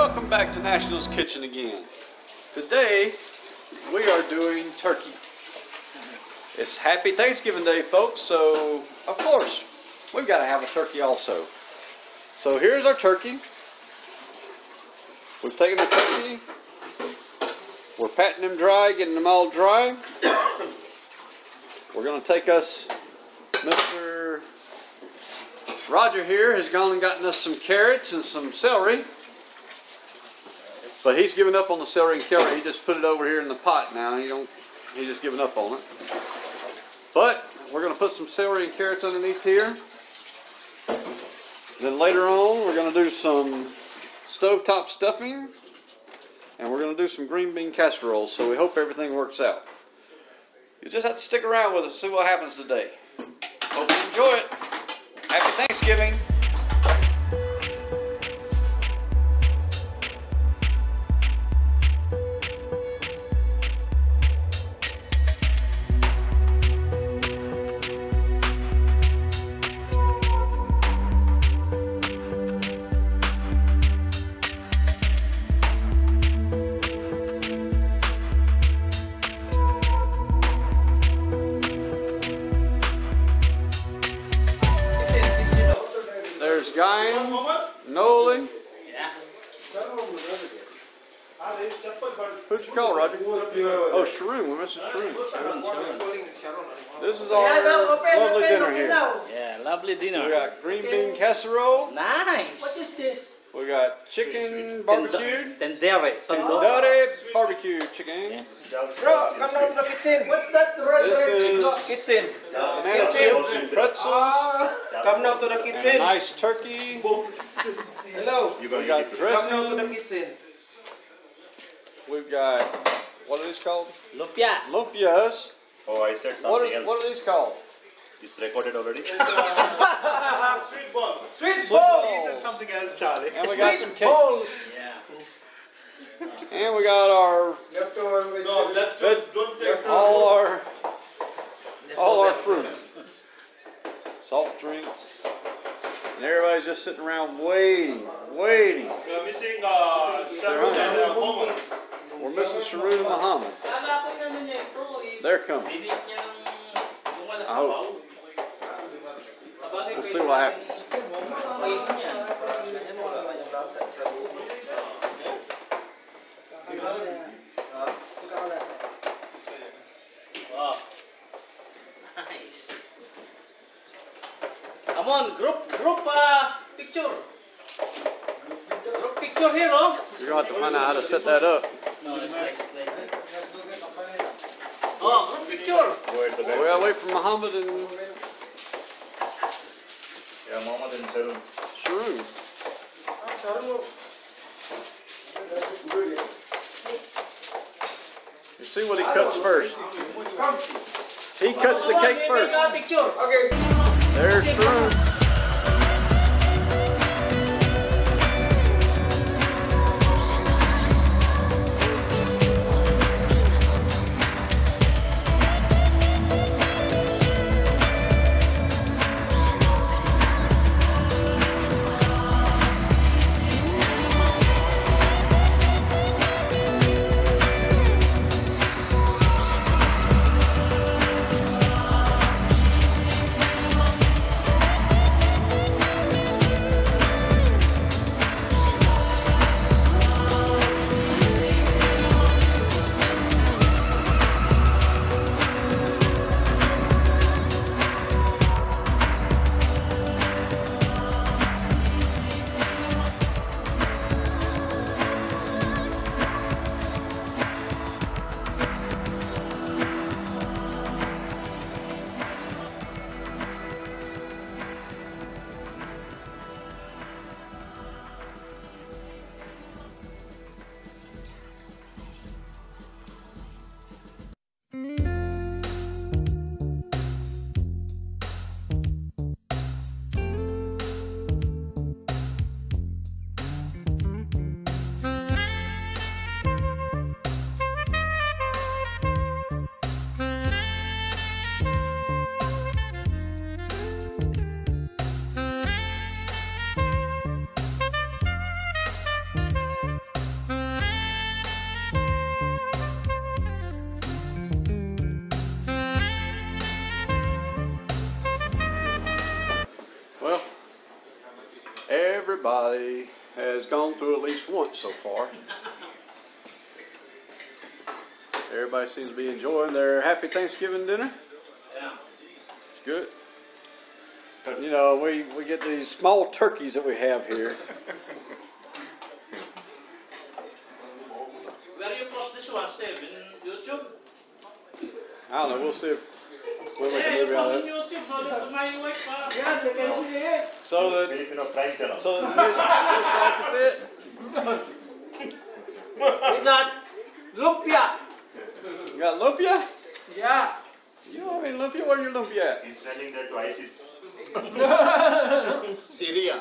welcome back to National's Kitchen again. Today we are doing turkey. It's Happy Thanksgiving Day, folks, so of course we've got to have a turkey also. So here's our turkey. We've taken the turkey, we're patting them dry, getting them all dry. We're going to take us, Mr. Roger here has gone and gotten us some carrots and some celery. But he's given up on the celery and carrot. He just put it over here in the pot now. He's just given up on it. But we're going to put some celery and carrots underneath here. Then later on, we're going to do some stovetop stuffing. And we're going to do some green bean casserole. So we hope everything works out. You just have to stick around with us and see what happens today. Hope you enjoy it. Happy Thanksgiving. There's Guyan, Nolan. Who'd you call, Roger? Oh, Sharoon. We're missing Sharoon. This is our lovely dinner here. Yeah, lovely dinner. We got green bean casserole. Nice. What is this? We got chicken barbecued. Tandoori. Tandoori barbecued chicken. Bro, come down to the kitchen. What's that? This is Kitchen. banana chips and pretzels. Come down to the And a kitchen. nice turkey. Hello. We got Come down to the dressing. kitchen. We've got, what are these called? Lumpia. Lumpias. Oh, I said something else. What are these called? It's recorded already. Sweet balls. Something else, Charlie. And we got some cakes. Balls. Yeah. And we got our all our fruits, salt drinks, and everybody's just sitting around waiting. We are missing Sharon and Mohammed. We're missing Sharoon and Muhammad. They're coming. I hope. We'll see what happens. Wow. Nice. Come on, group picture. Group picture here, no? You're going to have to find out how to set that up. No, it's like. Oh, group picture. Go at the back. We gotta wait for Muhammad and Yeah, Mohammed and Sharon. Sharoon. You see what he cuts first. He cuts the cake first. Take a picture. There's Sharoon. Everybody has gone through at least once so far. Everybody seems to be enjoying their happy Thanksgiving dinner. Yeah. It's good. You know, we get these small turkeys that we have here. Where you post this one, Steve? In YouTube? I don't know. We'll see if we'll make a Hey, you movie out post of in it. YouTube so that my wife. Yeah, they can see it. So that Filipino crime channel. so that fish can sit. We got lumpia. You got lumpia? Yeah. You don't have any lumpia? Where your lumpia at? He's selling that to ISIS. Syria.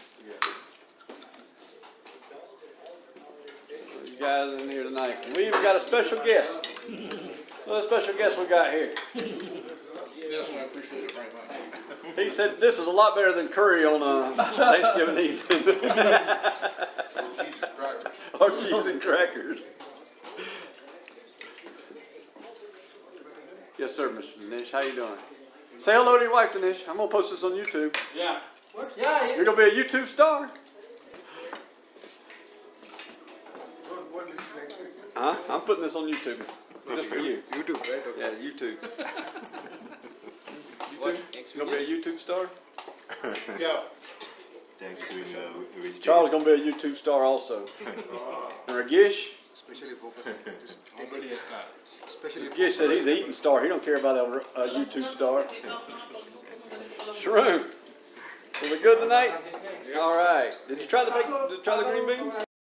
You guys in here tonight. We even got a special guest. What a special guest we got here. Yes, I appreciate it very much. He said this is a lot better than curry on Thanksgiving evening. Cheese and crackers. Or cheese and crackers. Yes, sir, Mr. Dinesh. How you doing? Say hello to your wife, Dinesh. I'm gonna post this on YouTube. Yeah. Yeah. You're gonna be a YouTube star. Huh? I'm putting this on YouTube. Just for you. YouTube, right? Okay. Yeah, YouTube. You gonna be a YouTube star? Yeah. Charles gonna be a YouTube star also. And Ragish? Especially focusing on this. Nobody has got. Especially Ragish said he's an eating star. He don't care about a YouTube star. Shroom. Was it good tonight? All right. Did you try the green beans?